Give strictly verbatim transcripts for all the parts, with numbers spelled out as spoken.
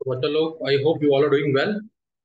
तो बच्चा लोग, I hope you all are doing well.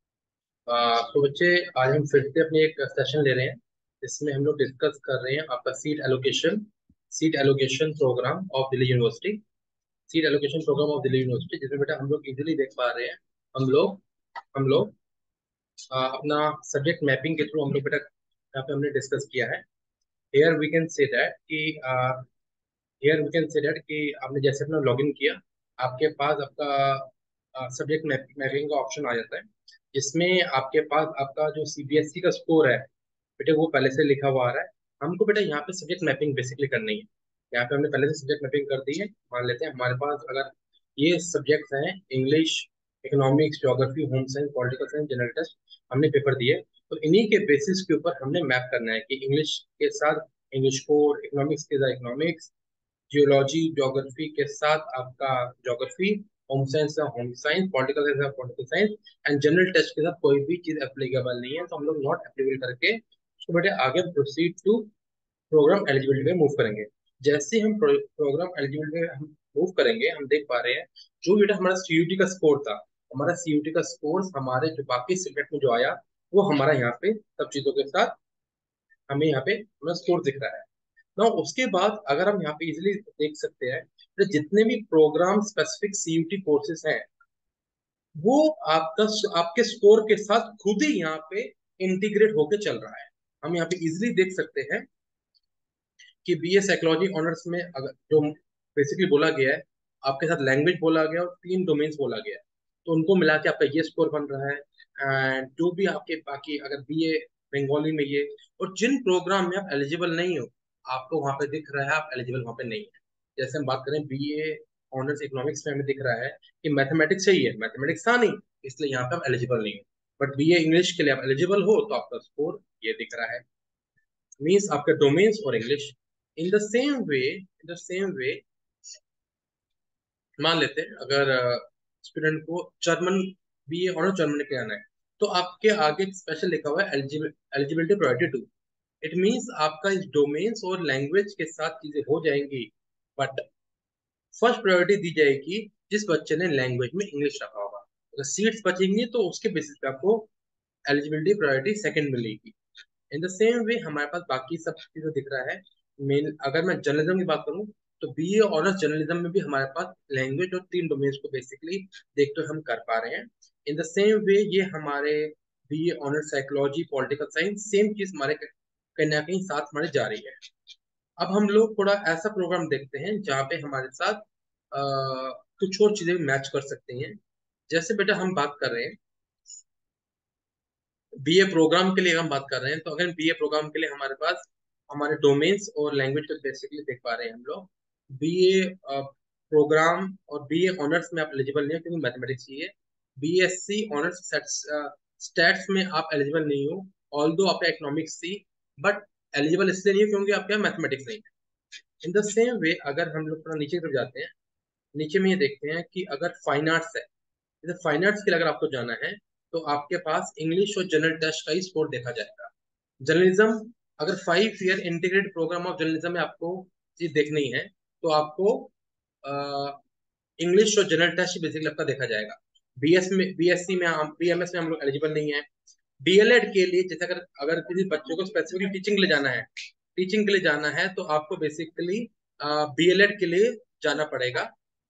तो बच्चे, आज हम फिर से अपनी एक सेशन ले रहे हैं। इसमें हम लोग डिस्कस कर रहे हैं आपका seat allocation seat allocation program of Delhi University. Seat allocation program of Delhi University, जिसमें बेटा हम लोग इजीली देख पा रहे हैं। हम लोग हम लोग अ, अपना सब्जेक्ट मैपिंग के थ्रू हम लोग बेटा यहाँ पे हमने डिस्कस किया है। Here we can say that कि here we can say that कि आपने जैसे अपना लॉगिन किया, आपके पास आपका सब्जेक्ट मैपिंग का ऑप्शन आ जाता है, जिसमें आपके पास आपका जो सीबीएसई का स्कोर है बेटे, वो पहले से लिखा हुआ आ रहा है। हमको बेटा यहाँ पे सब्जेक्ट मैपिंग बेसिकली करनी है। यहाँ पे हमने पहले से सब्जेक्ट मैपिंग कर दी है। मान लेते हैं हमारे पास अगर ये सब्जेक्ट्स हैं, English, economics, geography, home science, political science, general test, हमने पेपर दिए। तो इन्हीं के बेसिस के ऊपर हमने मैप करना है कि इंग्लिश के साथ इंग्लिश कोर, इकोनॉमिक्स के साथ इकोनॉमिक्स, जियोलॉजी ज्योग्राफी के साथ आपका ज्योग्राफी, होम साइंस का होम साइंस, पॉलिटिकल साइंस का political science, and general test के साथ कोई भी चीज एप्लीकेबल नहीं है, तो हम लोग नॉट एप्लीकेबल करके उसको बेटे आगे प्रोसीड टू प्रोग्राम एलिजिबिलिटी में मूव करेंगे। जैसे हम प्रोग्राम एलिजिबिलिटी में हम मूव करेंगे, हम देख पा रहे हैं जो बेटा हमारा सीयूटी का स्कोर था, हमारा सीयूटी का स्कोर हमारे जो बाकी सब्जेक्ट में जो आया, वो हमारा यहाँ पे सब चीजों के साथ हमें यहाँ पे हमारा स्कोर दिख रहा है ना। उसके बाद अगर हम यहाँ पे इजिली देख सकते हैं तो जितने भी प्रोग्राम स्पेसिफिक सीयूटी कोर्सेज हैं, वो आपका आपके स्कोर के साथ खुद ही यहाँ पे इंटीग्रेट होके चल रहा है। हम यहाँ पे इजिली देख सकते हैं कि बीए साइकोलॉजी ऑनर्स में अगर जो बेसिकली बोला गया है, आपके साथ लैंग्वेज बोला गया और तीन डोमेन्स बोला गया है, तो उनको मिला के आपका ये स्कोर बन रहा है। एंड जो भी आपके बाकी अगर बीए बंगाली में ये, और जिन प्रोग्राम में आप एलिजिबल नहीं हो, आपको वहां पे दिख रहा है आप एलिजिबल वहां पे नहीं है। जैसे हम बात करें बीए ऑनर्स इकोनॉमिक्स में, हमें दिख रहा है कि मैथमेटिक्स चाहिए है, मैथमेटिक्स था नहीं, इसलिए यहाँ पे आप एलिजिबल नहीं हो। बट बीए इंग्लिश के लिए आप एलिजिबल हो, तो आपका स्कोर ये दिख रहा है, मीन्स आपका डोमेन्स और English. In the same way in the same way मान लेते हैं अगर स्टूडेंट को German, B A honour Germany के आना है, तो आपके आगे एक स्पेशल लिखा हुआ है eligibility priority two. It means आपका इस डोमेन्स और लैंग्वेज के साथ चीजें हो जाएंगी, बट फर्स्ट प्रायोरिटी दी जाएगी जिस बच्चे ने लैंग्वेज में इंग्लिश रखा होगा। अगर सीट्स बचेंगी तो उसके बेसिस पे आपको एलिजिबिलिटी प्रायोरिटी सेकंड मिलेगी। इन द सेम वे हमारे पास बाकी सब चीजें दिख रहा है। मेन अगर मैं जर्नलिज्म की बात करूं, तो बीए ऑनर्स जर्नलिज्म में भी हमारे पास लैंग्वेज और तीन डोमेन्स को बेसिकली देखते हुए हम कर पा रहे हैं। इन द सेम वे ये हमारे BA honours psychology, political science, same चीज हमारे कहीं ना कहीं साथ हमारे जा रही है। अब हम लोग थोड़ा ऐसा प्रोग्राम देखते हैं जहाँ पे हमारे साथ अ, कुछ और चीजें भी मैच कर सकते हैं। जैसे बेटा हम बात कर रहे हैं बीए प्रोग्राम के लिए, हम बात कर रहे हैं, तो अगर बीए प्रोग्राम के लिए हमारे पास हमारे डोमेन्स और लैंग्वेज को बेसिकली देख पा रहे हैं हम लोग। बीए प्रोग्राम और बीए ऑनर्स में आप एलिजिबल नहीं हो क्योंकि मैथमेटिक्स चाहिए। बीएससी ऑनर्स स्टैट्स में आप एलिजिबल नहीं हो, ऑल दो आपका इकोनॉमिक्स थी, बट एलिजिबल इसलिए नहीं हो क्योंकि आपके यहाँ मैथमेटिक्स नहीं है। इन द सेम वे अगर हम लोग थोड़ा नीचे की तरफ जाते हैं, नीचे में ये देखते हैं कि अगर फाइन आर्ट्स है, जैसे फाइन आर्ट्स के लिए अगर आपको जाना है, तो आपके पास इंग्लिश और जनरल टेस्ट का ही स्कोर देखा जाएगा। जर्नलिज्म, अगर five year integrated program of journalism में आपको चीज देखनी है, तो आपको इंग्लिश और जनरल टेस्ट बेसिकली आपका देखा जाएगा। बीएस में, बीएससी में हम, बीएमएस में हम लोग एलिजिबल नहीं है। डीएलएड के लिए जैसे अगर अगर किसी बच्चों को स्पेसिफिकली टीचिंग के लिए जाना है, टीचिंग के लिए जाना है तो आपको बेसिकली बीएलएड के लिए जाना पड़ेगा।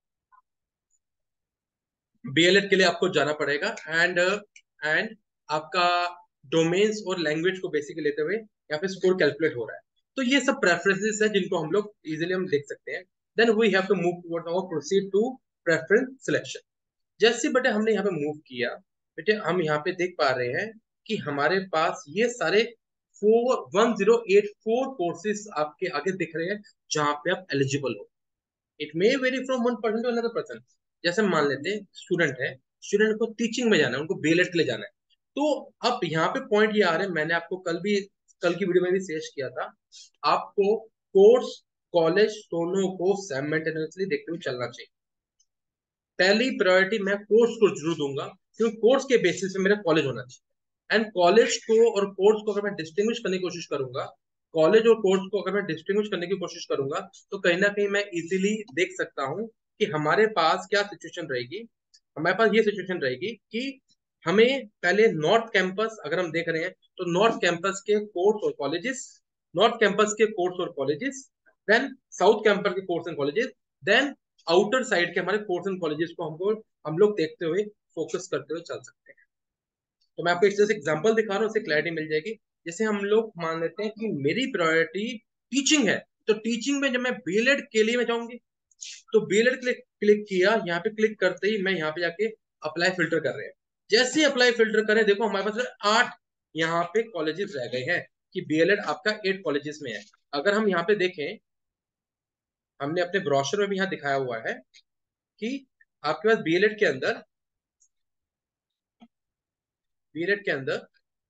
बीएलएड के लिए आपको जाना पड़ेगा, एंड एंड आपका डोमेन्स और लैंग्वेज को बेसिकली लेते हुए यहाँ पे स्कोर कैलकुलेट हो रहा है। तो ये सब प्रेफरेंसेस है जिनको हम लोग इजीली हम देख सकते हैं। Then we have to move towards और प्रोसीड टू प्रेफरेंस सिलेक्शन। जैसे बेटे हमने यहाँ पे मूव किया, बेटे हम यहाँ पे देख पा रहे हैं कि हमारे पास ये सारे four one zero eight four courses आपके आगे दिख रहे हैं जहाँ पे आप एलिजिबल हो। It may vary from one person to another person. जैसे मान लेते हैं स्टूडेंट है, स्टूडेंट को टीचिंग में जाना है, उनको बीएलएड के लिए जाना है, तो अब यहाँ पे पॉइंट ये आ रहे हैं, मैंने आपको कल भी, कल की वीडियो में भी शेयर किया था, आपको कोर्स कॉलेज दोनों को साइमल्टेनियसली देखते हुए चलना चाहिए। पहली प्रायोरिटी मैं कोर्स को जरूर दूंगा, क्योंकि कोर्स के बेसिस पे मेरा कॉलेज होना चाहिए। एंड कॉलेज को और कोर्स को अगर मैं डिस्टिंग्विश करने की कोशिश करूंगा, कॉलेज और कोर्स को अगर मैं डिस्टिंग्विश करने की कोशिश करूंगा, तो कहीं ना कहीं मैं इजीली देख सकता हूँ कि हमारे पास क्या सिचुएशन रहेगी। हमारे पास ये सिचुएशन रहेगी कि हमें पहले नॉर्थ कैंपस अगर हम देख रहे हैं तो नॉर्थ कैंपस के कोर्स और कॉलेजेस, नॉर्थ कैंपस के कोर्स और कॉलेजेस, देन साउथ कैंपस के course and colleges, then outer side के हमारे कोर्स एंड कॉलेजेस को हमको हम लोग देखते हुए फोकस करते हुए चल सकते हैं। तो मैं आपको एक जैसे एग्जांपल दिखा रहा हूँ, उससे क्लैरिटी मिल जाएगी। जैसे हम लोग मान लेते हैं कि मेरी प्रायोरिटी टीचिंग है, तो टीचिंग में जब मैं बीएलएड के लिए मैं जाऊंगी, तो बीएलएड क्लिक क्लिक किया, यहाँ पे क्लिक करते ही मैं यहाँ पे जाके अप्लाई फिल्टर कर रहे हैं। जैसे अप्लाई फिल्टर करें, देखो हमारे पास आठ यहाँ पे कॉलेजेस रह गए हैं कि बीएलएड आपका एट कॉलेजेस में है। अगर हम यहाँ पे देखें, हमने अपने ब्रोशर में भी यहाँ दिखाया हुआ है कि आपके पास बीएलएड के अंदर बीएलएड के अंदर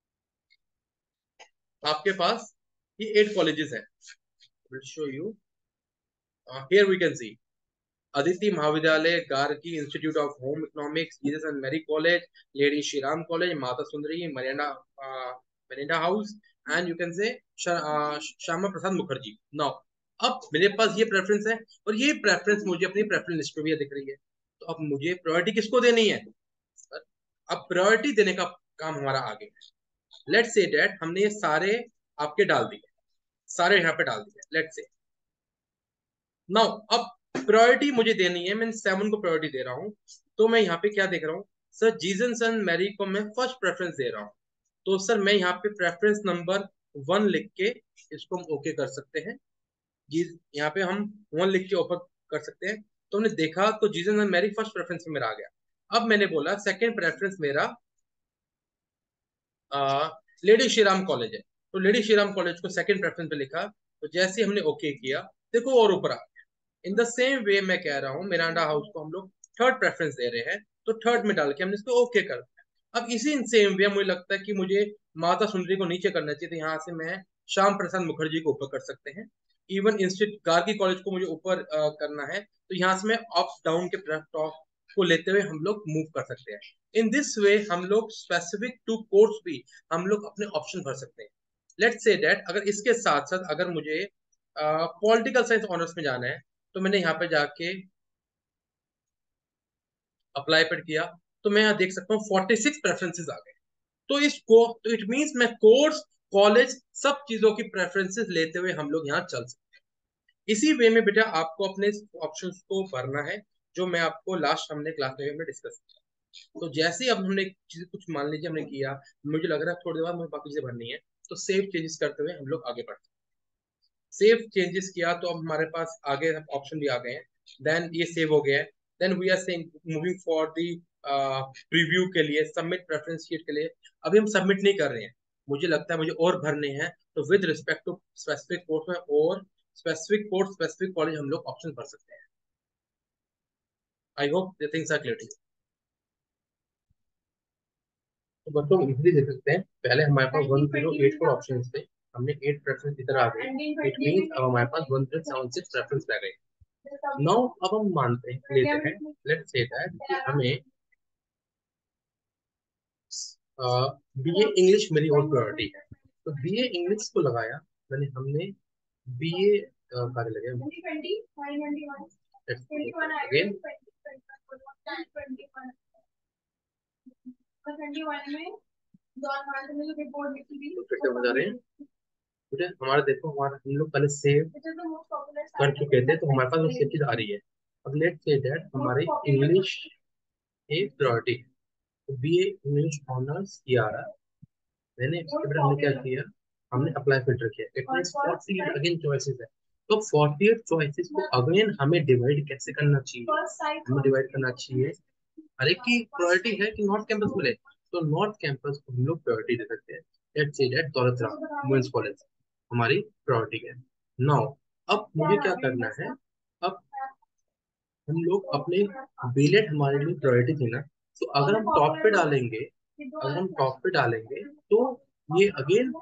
आपके पास ये एट कॉलेजेस हैं। Will show you, here we can see Aditi Mahavidyalaya, Gargi Institute of Home Economics, Jesus and Mary College, Lady Shriram College, Mata Sundari, Miranda Miranda House, and you can say Shyama Prasad Mukherjee. Now अब मेरे पास ये प्रेफरेंस है, और ये प्रेफरेंस मुझे अपनी प्रेफरेंस लिस्ट पे भी दिख रही है। तो अब मुझे प्रायोरिटी किसको देनी है? अब प्रायोरिटी देने का काम हमारा आगे है। लेट्स से दैट हमने ये सारे आपके डाल दिए, सारे यहाँ पे डाल दिए। लेट्स से नाउ अब प्रायोरिटी मुझे देनी है, मैं सेवन को प्रायोरिटी दे रहा हूँ। तो मैं यहाँ पे क्या देख रहा हूँ, सर जीजन एंड मैरी को मैं फर्स्ट प्रेफरेंस दे रहा हूँ। तो सर मैं यहाँ पे प्रेफरेंस नंबर वन लिख के इसको हम ओके कर सकते हैं। जी, यहाँ पे हम वन लिख के ओपन कर सकते हैं। तो हमने देखा तो Jesus and Mary first preference में मेरा आ गया। अब मैंने बोला सेकंड प्रेफरेंस मेरा लेडी श्रीराम कॉलेज है, तो लेडी श्रीराम कॉलेज को सेकंड प्रेफरेंस पे लिखा। तो जैसे हमने ओके किया, देखो और ऊपर आ, इन द सेम वे मैं कह रहा हूँ मिरांडा हाउस को हम लोग थर्ड प्रेफरेंस दे रहे हैं, तो थर्ड में डाल के हमने इसको ओके कर दिया। अब इसी सेम वे मुझे लगता है कि मुझे माता सुंदरी को नीचे करना चाहिए, तो यहाँ से मैं श्याम प्रसाद मुखर्जी को ऊपर कर सकते हैं। इवन इंस्टीट्यूट गार्गी कॉलेज को मुझे ऊपर uh, करना है, तो यहाँ से मैं अप डाउन के टॉप को लेते हुए हम लोग मूव कर सकते हैं। इन दिस वे हम लोग स्पेसिफिक टू कोर्स भी हम लोग अपने ऑप्शन भर सकते हैं। लेट्स से दैट अगर इसके साथ साथ अगर मुझे पॉलिटिकल साइंस ऑनर्स में जाना है, तो मैंने यहाँ पे जाके अप्लाई पर किया, तो मैं यहाँ देख सकता हूँ फोर्टी सिक्स प्रेफरेंसेस आ गए। तो इसको तो इट मींस मैं कोर्स कॉलेज सब चीजों की प्रेफरेंसेस लेते हुए हम लोग यहाँ चल सकते हैं। इसी वे में बेटा आपको अपने ऑप्शंस को भरना है, जो मैं आपको लास्ट हमने क्लास में हमने डिस्कस किया। तो जैसे ही अब हमने चीज कुछ मान लीजिए हमने किया, मुझे लग रहा है थोड़ी देर बाद मुझे बाकी चीजें भरनी है, तो सेव चेंजेस करते हुए हम लोग आगे बढ़ते हैं। सेव चेंजेस किया तो अब हमारे पास आगे ऑप्शन भी आ गए हैं। देन ये सेव हो गया है। Then we are saying moving for the preview के लिए, सबमिट प्रेफरेंस शीट के लिए। अभी हम सबमिट नहीं कर रहे हैं, मुझे लगता है मुझे और भरने हैं। तो with respect to specific course में और स्पेसिफिक कोर्स स्पेसिफिक कॉलेज हम लोग ऑप्शन भर सकते हैं। I hope the things are clear to you. तो बच्चों इजीली देख सकते हैं, पहले हमारे पास one zero eight four option थे, हमने एट प्रेफरेंस इधर आ गए। इट मींस अब हमारे पास one zero seven six preference रह गए। नाउ अब हम मानते हैं लेते हैं, लेट्स से दैट कि हमें बीए इंग्लिश मेरी और प्रायोरिटी है, तो बीए इंग्लिश को लगाया मैंने, हमने बीए कार्य लगे अगेन फिर से बता रहे हैं। ठीक है, हमारा देखो हमारा हम लोग पहले सेव कर चुके थे, तो हमारे पास वो सेव चीज आ रही है। अब लेट्स से दैट हमारी इंग्लिश एक प्रायोरिटी है, तो बीए इंग्लिश ऑनर्स किया आ रहा है। मैंने उसके बाद हमने क्या किया, हमने अप्लाई फिल्टर किया। It means forty again choices है, तो फोर्टी चॉइसेस को अगेन हमें डिवाइड कैसे करना चाहिए, हमें डिवाइड करना चाहिए हर एक की प्रायोरिटी है कि नॉर्थ कैंपस मिले, तो नॉर्थ कैंपस को हम लोग प्रायोरिटी दे सकते हैं। Let's say that Daulat Ram women's college हमारी प्रायोरिटी है। नाउ अब मुझे क्या करना है, अब हम लोग अपने बीलेट हमारे लिए प्रायोरिटी थी ना, तो अगर हम टॉप पे डालेंगे, अगर हम टॉप पे डालेंगे तो ये अगेन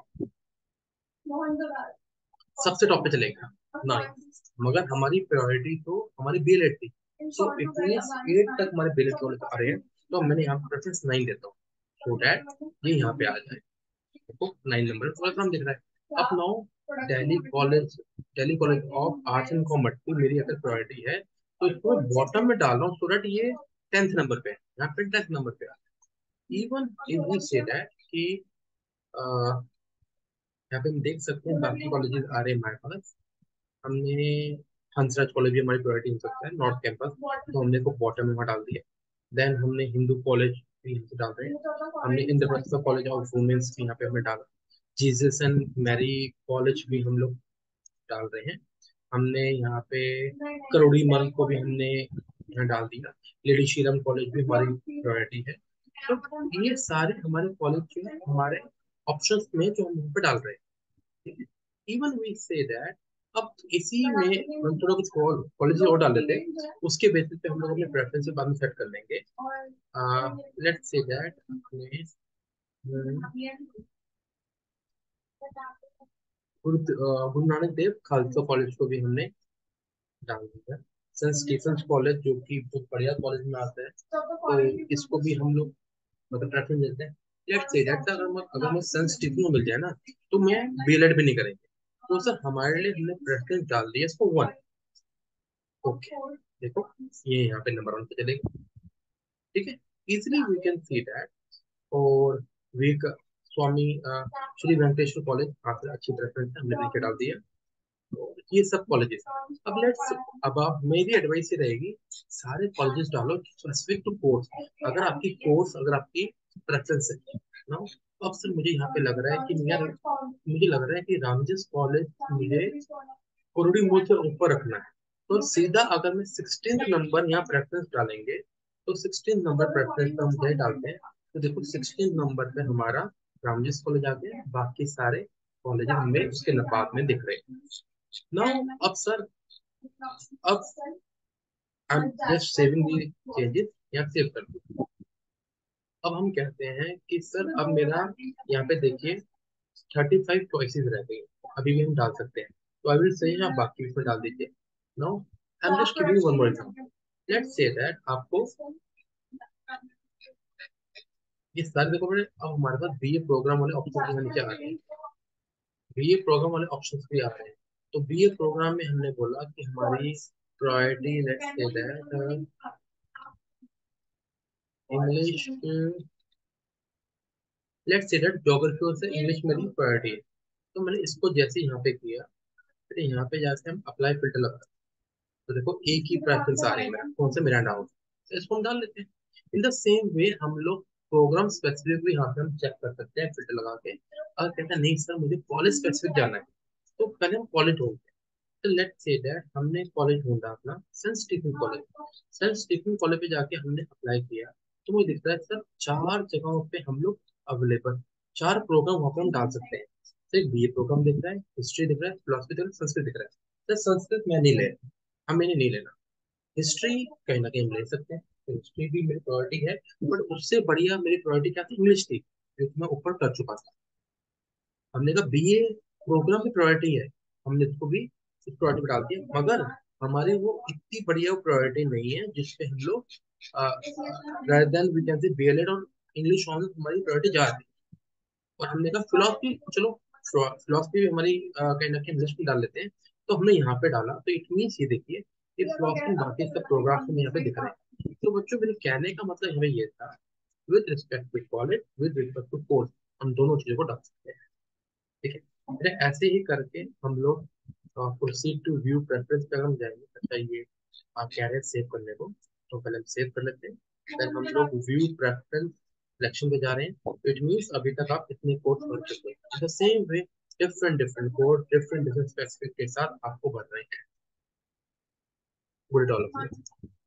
सबसे टॉप पे चलेगा ना, मगर हमारी प्रायोरिटी तो हमारी बीलेट थी। सो इट मींस एट तक हमारे बीलेट वाले आ रहे हैं, तो मैंने यहाँ प्रेफरेंस नाइन देता हूँ, सो दैट ये यहाँ पे आ जाए। देखो नाइन नंबर थोड़ा कम दिख रहा है। अब now Delhi College, Delhi College of Arts and Commerce की मेरी अगर प्रायोरिटी है, तो इसको बॉटम में डाल रहा हूँ सो दैट ये टेंथ नंबर पे, यहाँ पे टेंथ नंबर पे। Even if we say that कि अ, यहाँ पे हम देख सकते हैं बाकी कॉलेजेस आ रहे हैं हमारे पास। हमने हंसराज कॉलेज भी हमारी प्रायोरिटी हो सकता है, नॉर्थ कैंपस, तो हमने को बॉटम में वहाँ डाल दिया। देन हमने हिंदू कॉलेज भी यहाँ पे डाल रहे हैं, हमने इंद्रप्रस्थ कॉलेज ऑफ वुमेन्स भी यहाँ पे हमने डाला, जीसस एंड मैरी कॉलेज भी हम लोग डाल रहे हैं। हमने यहाँ पे करोड़ी मल को भी हमने यहाँ डाल दिया। लेडी श्रीराम कॉलेज भी हमारी प्रायोरिटी है। तो ये सारे हमारे कॉलेज जो है हमारे ऑप्शंस में जो हम यहाँ पे डाल रहे हैं। इवन वी से दैट अब इसी में हम थोड़ा कुछ कॉलेज और डाल देते हैं, उसके बेसिस पे हम लोग अपने प्रेफरेंस बाद में सेट कर लेंगे। Let's say that Guru a, Guru Nanak Dev Khalsa college को भी हमने डाल दिया। सेंट स्टीफेंस कॉलेज जो कि बहुत बढ़िया कॉलेज में आता है, तो इसको भी हम लोग मतलब प्रेफरेंस देते हैं। लेट्स से दैट अगर मैं अगर मैं सेंट स्टीफन में मिल जाए ना, तो मैं बीएलएड भी नहीं करेंगे। तो सर हमारे लिए हमने प्रेफरेंस डाल दिया इसको वन। ओके, देखो ये यहाँ पे नंबर वन पे चलेगा। ठीक है, easily we can see that. और we Swami uh, Shri Venkateswara College काफी अच्छी प्रेफरेंस है, हमने नीचे डाल दिया। तो ये सब कॉलेजेस। अब लेट्स अब आप मेरी एडवाइस ये रहेगी, सारे कॉलेजेस डालो स्पेसिफिक टू कोर्स। अगर आपकी कोर्स अगर आपकी प्रेफरेंस है ना। अब सर मुझे यहाँ पे लग रहा है कि यार मुझे लग रहा है कि रामजिस कॉलेज मुझे कुरुड़ी मूल से ऊपर रखना है। तो सीधा अगर मैं सिक्सटीन नंबर यहाँ प्रेफरेंस डालेंगे, तो सिक्सटीन नंबर प्रेफरेंस पे हम क्या डालते हैं, तो देखो सिक्सटीन नंबर पे हमारा रामजिस कॉलेज आ गया, बाकी सारे कॉलेज हमें उसके बाद में दिख रहे हैं। नाउ अब सर, अब I am just saving the changes, यहाँ सेव कर दूँ। अब हम कहते हैं कि सर अब मेरा यहाँ पे देखिए थर्टी फाइव चॉइसेस रह गई, अभी भी हम डाल सकते हैं। तो आई विल से आप बाकी भी इसमें डाल दीजिए। Now I am just giving one more example. Let's say that आपको ये सारे देखो मैंने, अब हमारे पास बीए प्रोग्राम वाले ऑप्शन यहाँ नीचे आ रहे हैं, बीए प्रोग्राम वाले ऑप्शंस भी आ रहे हैं। तो बीए प्रोग्राम में हमने बोला कि हमारी priority let's say that English, let's say that geography से इंग्लिश मेरी प्रायोरिटी है। तो मैंने इसको जैसे यहाँ पे किया, फिर यहाँ पे जाके हम अप्लाई फिल्टर लगा, तो देखो एक ही प्रेफरेंस आ रही है, मेरा कौन सा मिरांडा हाउस, तो इसको हम डाल लेते हैं। इन द सेम वे हम लोग प्रोग्राम स्पेसिफिक भी यहाँ पे हम चेक कर सकते हैं फिल्टर लगा के। अगर कहते हैं नहीं सर मुझे कॉलेज स्पेसिफिक जाना है, तो पहले हम कॉलेज ढूंढते हैं। तो लेट्स से दैट हमने कॉलेज ढूंढा अपना Saint Stephen College. Saint Stephen College पे जाके हमने अप्लाई किया, तो मुझे दिखता है सर चार जगहों पे हम लोग अवेलेबल, चार प्रोग्राम वहाँ पे हम डाल सकते हैं। तो एक बीए प्रोग्राम दिख रहा है, हिस्ट्री दिख रहा है, फिलोसफी दिख रहा है, संस्कृत दिख रहा है। सर संस्कृत मैं नहीं ले रहा, हमें नहीं लेना। हिस्ट्री कहीं ना कहीं हम ले सकते हैं, तो हिस्ट्री भी मेरी प्रायोरिटी है। बट उससे बढ़िया मेरी प्रायोरिटी क्या थी, इंग्लिश थी, जो कि मैं ऊपर कर चुका था। हमने कहा बीए प्रोग्राम की प्रायोरिटी है, हमने इसको भी इस प्रायोरिटी में डाल दिया। मगर हमारे वो इतनी बढ़िया प्रायोरिटी नहीं है जिसपे हम लोग rather than we can say BElEd और इंग्लिश ऑनर्स हमारी प्रायोरिटी जा रही है। और हमने कहा फिलोसफी, चलो फिलोसफी भी हमारी अ, कहीं ना कहीं लिस्ट में डाल लेते हैं। तो हमने यहाँ पे डाला, तो इट मीन्स ये देखिए कि फिलोसफी बाकी सब प्रोग्राम में यहाँ पे दिख रहे हैं। तो बच्चों मेरे कहने का मतलब हमें ये था, with respect to college with respect to course, हम दोनों चीजों को डाल सकते हैं। ठीक है, फिर ऐसे ही करके हम लोग प्रोसीड टू व्यू प्रेफरेंस पे हम जाएंगे। अच्छा ये आप कह रहे हैं सेव करने को, तो पहले हम सेव कर लेते हैं। फिर हम लोग व्यू प्रेफरेंस सिलेक्शन पे जा रहे हैं। इट मीन्स अभी तक आप इतने कोर्स भर चुके हैं, the same way different different course different different specific के साथ आपको भर रहे हैं। Good development.